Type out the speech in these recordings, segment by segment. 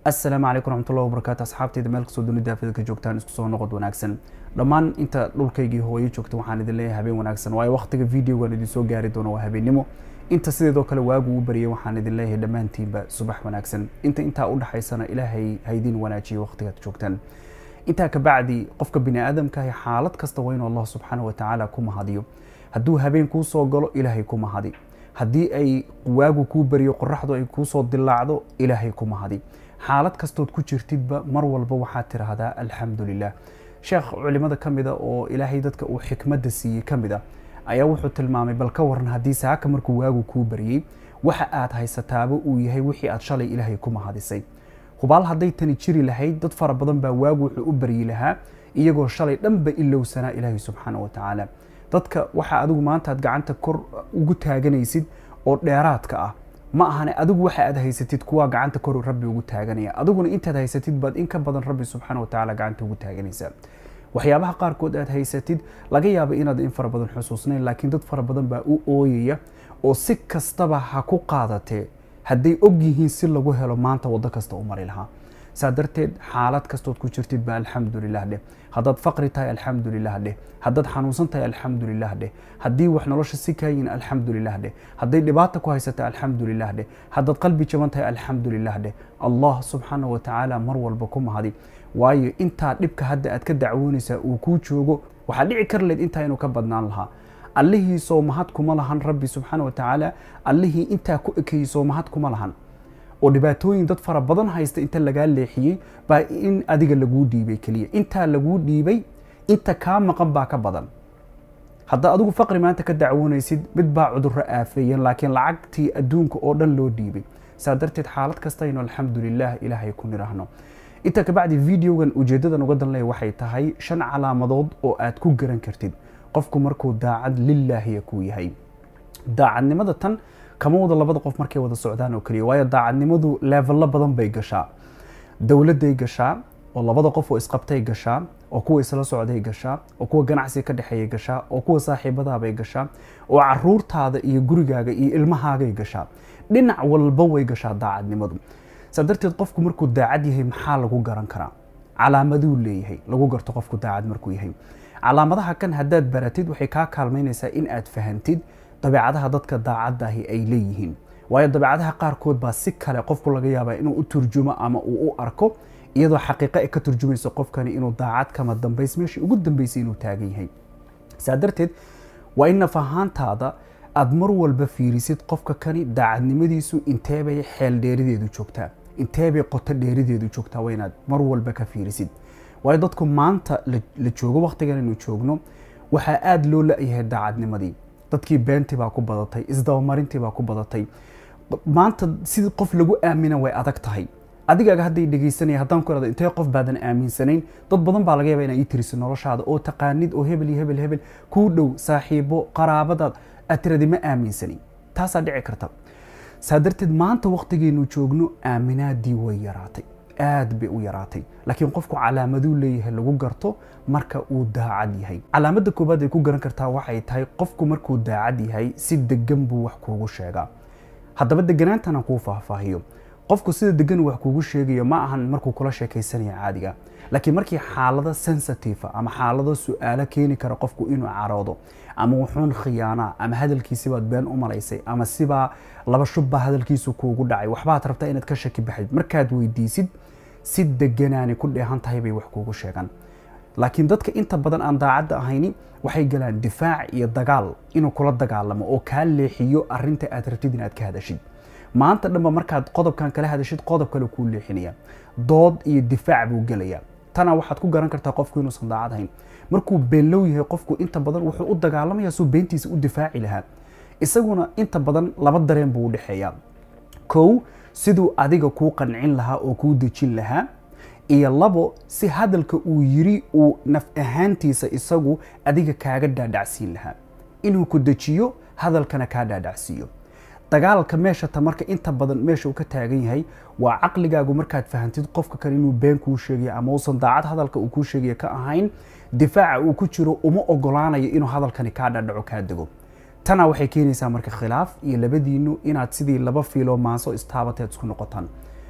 السلام عليكم ورحمة الله وبركاته أصحابتي دمالك سودوني دافذ كجوكتان اسكسو نقد وناكسن دمان انت لولكيجي هو يجوكت وحان idin leeyahay habeen wanaagsan waayo waqtiga videogan idin soo gaari doono waa habeenimo inta sidoo kale waagu u bariyay waxaan idin leeyahay dhamaantiinba subax wanaagsan inta u dhaxaysana ilaahay haydin wanaajiyo waqtiga joogtan inta ka bacdi qofka bini aadamka ay xaalad kasta weyn Allah subhanahu wa ta'ala ku mahadiyo haduu habeen ku soo galo ilaahay ku mahadi hadii ay waagu ku bariyo qorraxdu ay ku soo dilaacdo ilaahay ku mahadi xaalad kastood ku jirtidba mar walba waxa tiraahdaa alxamdulillah sheekh culimada kamida oo ilaahay dadka uu xikmada siiyay kamida ayaa wuxuu tilmaamay bal ka waran hadii saaka markuu waagu ku bariyay waxa aad haysataaba uu yahay wixii aad shalay ilaahay ku mahadisay qubaal haday tani jiri lahayd dad fara badan baa waagu wuxuu u bariyi lahaa iyagoo shalay dhanba ilowsana ilaahay subhanahu wa ta'ala dadka waxa adigu maanta aad gacanta kor ugu taaganaysid oo dheeraadka ah ma ahane adigu waxa aad haysatid kuwa gacanta kor rabbi ugu taaganaya adiguna intaad haysatid baad in ka badan rabbi subhanahu wa ta'ala gacanta ugu taaganaysa waxyaabaha qaar kood aad haysatid laga yaabo inaad in fara badan xusuusnayn laakiin dad fara badan baa u ooyaya oo si kastaba ha ku qaadatee haday og yihiin si lagu helo maanta wada kasta u mari lahaa saadarteed xaalad kastood ku jirtid ba alxamdulillah de hadad faqri tahay alxamdulillah de hadad xanuunsan tahay alxamdulillah de hadii wax nolosha si kayin alxamdulillah de haday dhibaato ku haysata alxamdulillah de hadad qalbi jaban tahay alxamdulillah de Allah subhanahu wa ta'ala mar walba ku mahadi waayo inta dhibka hadda aad ka dacwoonaysa uu ku joogo waxa dhici kar leed inta inuu ka badnaan lahaa Allihii soo mahad kuma lahan rabbi subhanahu wa ta'ala Allihii inta ku ekayso mahad kuma lahan oo dhibaatooyin dad fara badan haysta inta laga leexiyay baa in adiga lagu dhiibay kaliya inta lagu dhiibay inta ka maqan baa ka badan hadda adigu faqri maanta ka dacwoonaysid mid baa cudur aafeeyeen laakiin lacagtii adduunka oo dhan loo dhiibay saadarteed xaalad kasta inuu alxamdulillah ilaahay ku niraahno inta ka bacdi videogan ujeedadan uga dan leeyahay waxay tahay 5 calaamadood oo aad ku garan kartid qofku markuu daacad lillahi ku yahay daacadnimada tan kama wada labada qof markay wada socdaan oo kaliya waayo daacadnimadu level badan bay gashaa dawladday gashaa oo labada qof oo isqabtay gashaa oo kuwa isla socday gashaa oo kuwa ganacsi ka dhaxeeyay gashaa oo kuwa saaxiibada bay gashaa oo caruurtaada iyo gurigaaga iyo ilmahaaga ay gashaa dhinac walba way gashaa daacadnimadu sadarteed qofku markuu daacad yahay maxaa lagu garan karaa calaamaduu leeyahay lagu garto qofku daacad markuu yahay calaamadaha kan hadaad baratid waxay ka kaalmeynaysaa in aad fahantid dabeecadaha dadka daacadda ah ay leeyihiin waayo dabeecadaha qaar kood baa si kale qofku laga yaabaa inuu u turjumo ama uu u arko iyadoo xaqiiqo ay ka turjumayso qofkani inuu daacad kama dambays meeshii ugu dambaysay inuu taagan yahay saadarteed waa in fahantaada aad mar walba fiirisid qofka kani daacadnimadiisu intee bay xeel dheerideedu joogtaa intee bay qoto dheerideedu joogtaa waa inaad mar walba ka fiirisid waayo dadku maanta la joogo waqtigan inuu joogno waxa aad loo leeyahay daacadnimadii dadkii beenti baa ku badatay isdawmarintii baa ku badatay maanta sidii qof lagu aamina way adag tahay adigaaga haday dhageysanay hadaan ku raado intee qof baadan aaminsanayn dad badan baa laga yaabaa inay tiriso noloshaada oo taqaanid oo hebel ku dhow saaxiibo qaraabada atiradi ma aaminsanin taasa dhici karta saadarteed maanta waqtigeenu joogno aaminaadii way yaraatay aad bay u yaraatay laakiin qofku calaamadu leeyahay lagu garto marka uu daacad yahay calaamada koobaad ay ku garan kartaa waxay tahay qofku markuu daacad yahay si degan buu wax kuugu sheegaa haddaba deganaantana ku faahfaahiyo qofku sida degan wax kuugu sheegayo ma ahan markuu kula sheekaysanayo caadiga laakiin markii xaalado sensitive ama xaalado su'aalo keeni kara qofku inuu caroodo ama wuxuun khiyaana ama hadalkiisa baad been u malaysay ama siba laba shubba hadalkiisu kuugu dhacay waxbaad rabtaa inaad ka shaki baxid markaad weydiisid si deganaani ku dheehan tahay bay wax kuugu sheegan laakiin dadka inta badan aan daacad ahayni waxay galaan difaac iyo dagaal inuu kula dagaalamo oo ka leexiyo arinta aad rabtid inaad ka hadashid maanta dhanba markaad qodobkan kala hadashid qodob kale ku leexinaya dood iyo difaac buu galaya tana waxaad ku garan kartaa qofku inuu san daacad ahayn markuu beenlow yahay qofku inta badan wuxuu u dagaalamayaa soo beentiisa u difaaci lahaa isaguna inta badan laba dareen buu u dhaxeeyaa kow siduu adiga ku qancin lahaa oo ku dejin lahaa iyo labo si hadalka uu yiri uu naf ahaantiisa isagu adiga kaaga dhaadhacsiin lahaa inuu ku dejiyo hadalkana ka dhaadhacsiyo dagaalka meesha tamarka inta badan meesha uu ka taagan yahay waa aqligaagu markaad fahantid qofka kale inuu been ku sheegayo ama uusan daacad hadalka uu ku sheegayo ka ahayn difaaca uu ku jiro uma ogolaanayo inuu hadalkani ka dhaadhaco ka dago tana waxay keenaysaa marka khilaaf iyo labadiinu inaad sidii laba fiilo maanso istaabateed isku noqotaan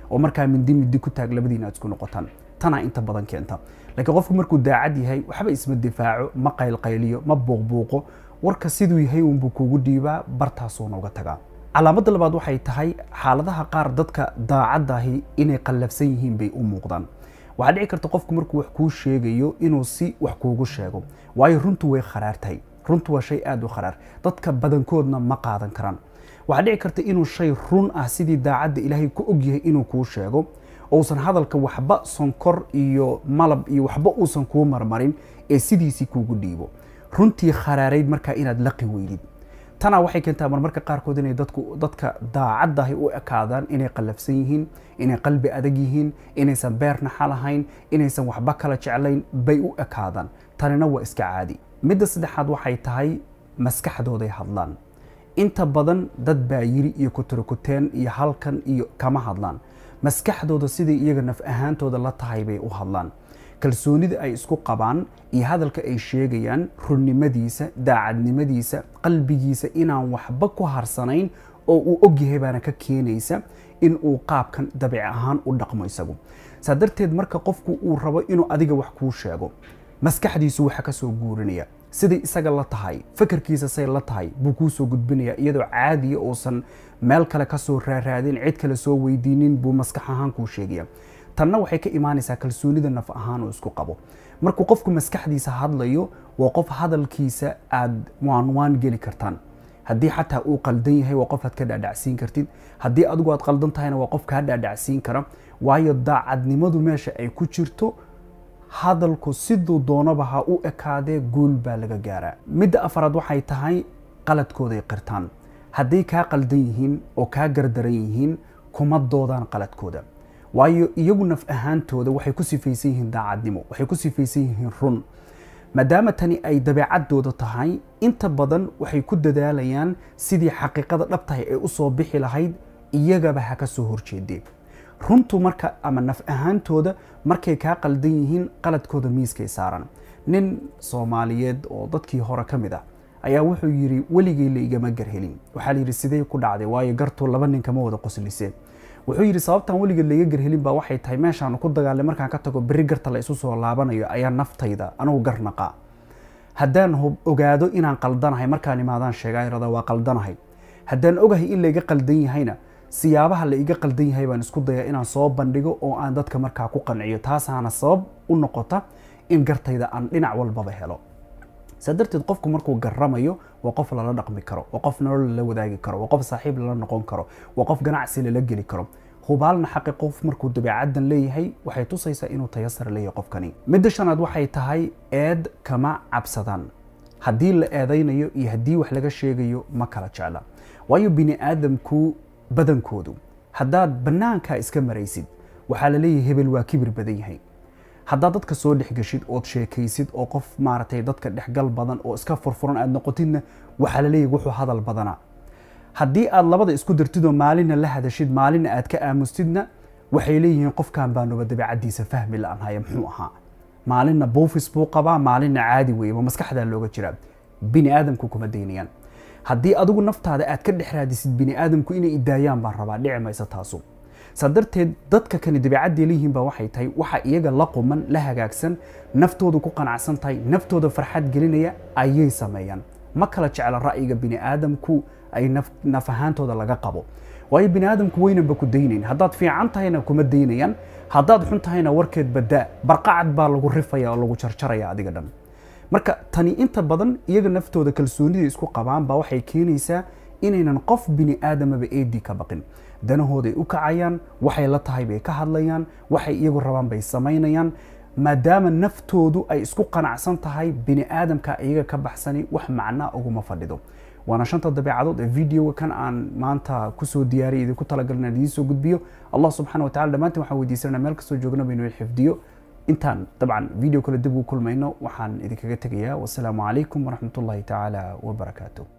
oo markaa mindi ku taag labadiina aad isku noqotaan tana inta badan keenta laakiin qofku markuu daacad yahay waxba isma difaaco ma qaylqayliyo ma buuqbuuqo warka siduu yahay uun buu kugu dhiibaa bartaasoo nooga tagaa calaamada labaad waxay tahay xaaladaha qaar dadka daacadahi inay qallafsan yihiin bay u muuqdaan waxaa dhici karta qofku markuu wax kuu sheegayo inuu si wax kuugu sheego waayo runtu way kharaartahay runtu waa shay aad u kharaar dadka badankoodna ma qaadan karaan waxaa dhici karta inuu shay run ah sidii daacadda ilaahay ku ogyahay inuu kuu sheego uusan hadalka waxba sonkor iyo malab iyo waxba uusan kuu marmarin ee sidiisii kuugu dhiibo runtii kharaarayd markaa inaad laqi weydid tana waxay keentaa marmarka qaarkood inay dadka daacadahi u ekaadaan inay qallafsan yihiin inay qalbi adag yihiin inaysan beer naxa lahayn inaysan waxba kala jeclayn bay u ekaadaan tanina waa iska caadi midda saddexaad waxay tahay maskaxdooday hadlaan inta badan dad baa yiri iyo kuturkuteen iyo halkan iyo kama hadlaan maskaxdooda sidai iyaga naf ahaantooda la tahay bay u hadlaan kalsoonida ay isku qabaan iyo hadalka ay sheegayaan runnimadiisa daacadnimadiisa qalbigiisa inaan waxba ku harsanayn oo uu ogyahay baana ka keenaysa in uu qaabkan dabiici ahaan u dhaqmo isagu saa darteed marka qofku uu rabo inuu adiga wax kuu sheego maskaxdiisu waxa ka soo guurinaya sidai isaga la tahay fakarkiisa say la tahay buu kuu soo gudbinaya iyadoo caadiya uusan meel kale ka soo raaraadin cid kale soo weydiinin buu maskax ahaan kuu sheegaya tanna waxay ka imaanaysaa kalsoonida naf ahaan uu isku qabo markuu qofku maskaxdiisa hadlayo waa qof hadalkiisa aad waan geli kartaan haddii xataa uu qaldan yahay waa qof aad ka dhaadhacsiin kartid haddii adigu aad qaldan tahayna waa qof kaa dhaadhacsiin kara waayo daacadnimadu meesha ay ku jirto hadalku siduu doonaba ha u ekaadee guul baa laga gaaraa midda afaraad waxay tahay qaladkooday qirtaan hadday kaa qaldan yihiin oo kaa gardaran yihiin kuma doodaan qaladkooda waayo iyagu naf ahaantooda waxay ku sifaysan yihiin daacadnimo waxay ku sifaysan yihiin run maadaama tani ay dabeecadooda tahay inta badan waxay ku dadaalayaan sidii xaqiiqada dhabtahay ay u soo bixi lahayd iyagaba ha ka soo horjeedee runtu marka ama naf ahaantooda markay kaa qaldan yihiin qaladkooda miiskay saaran nin Soomaaliyeed oo dadkii hore ka mid ah ayaa wuxuu yiri waligay la igama garhelin waxa la yiri sidee ku dhacday waayo gartu laba nin kama wada qoslisay wuxuu yiri sababtan waligay la iga garhelin baa waxay tahay meeshaan ku dagaalay markaan ka tago bari garta la isu soo laabanayo ayaa naftayda anigu garnaqa haddaan ogaado inaan qaldanahay markaan imaadaan sheegayrada waa qaldanahay haddaan ogahay in la iga qaldan yahayna siyaabaha la iga qaldan yahay baan isku dayaa inaan soo bandhigo oo aan dadka markaa ku qanciyo taasaana sabab u noqota in gartayda aan dhinac walbaba helo sadarteed qofku markuu garamayo waa qof lala dhaqmi karo waa qof nolol la wadaagi karo waa qof saaxiib la noqon karo waa qof ganacsi la geli karo hubaalna xaqi qof markuu dabeecaddan leeyahay waxay tusaysaa inuu tayasar leeyahay qofkani midda shanaad waxay tahay eed kama cabsadaan haddii la eedaynayo iyo haddii wax laga sheegayo ma kala jecla waayo bini aadamku badankoodu haddaad bannaanka iska maraysid waxaa la leeyahay hebel waa kibir badan yahay haddaad dadka soo dhexgashid ood sheekaysid oo qof maaragtay dadka dhexgal badan oo iska furfuran aad noqotidna waxaa la leeyahay wuxuu hadal badanaa haddii aad labada isku dartidoo maalina la hadashid maalina aad ka aamustidna waxay leeyihiin qofkan baa nuba dabeecadiisa fahmi la-aan haya muxuu ahaa maalina buufis buu qabaa maalina caadi weeye ma maskaxdaa looga jiraa bini aadamku kuma daynayaan haddii adigu naftaada aad ka dhex raadisid bini aadamku inay idaayaan baan rabaa dhici maysa taasu sadarteed dadka kani dabeecadda leeyihiin baa waxay tahay waxa iyaga la quman la hagaagsan naftooda ku qanacsan tahay naftooda farxad gelinaya ayay sameeyaan ma kala jecla ra'yiga bini aadamku ay naf ahaantooda laga qabo waayo bini aadamku weynanba ku daynayn haddaad fiican tahayna kuma daynayaan haddaad xun tahayna warkeed badaa barqacad baa lagu rifaya oo lagu jarjaraya adiga dhan marka tani inta badan iyaga naftooda kalsoonida isku qabaan baa waxay keenaysaa inaynan qof bini aadamaba eedii ka baqin danahooday u kacayaan waxay la tahay bay ka hadlayaan waxay iyagu rabaan bay samaynayaan maadaama naftoodu ay isku qanacsan tahay bini aadamka iyaga ka baxsani wax macnaa uguma fadhido وانا شنطة دبيعات الفيديو كان عن مانتا كسو دياري إذا كنت لقلنا ديسو قد بيو الله سبحانه وتعالى ما أنت محاول يسرنا مالك سو جوجنا بينو الحفديو انتان طبعا فيديو كل دبو كل ما إنه وحان إذا كجتك إياه والسلام عليكم ورحمة الله تعالى وبركاته.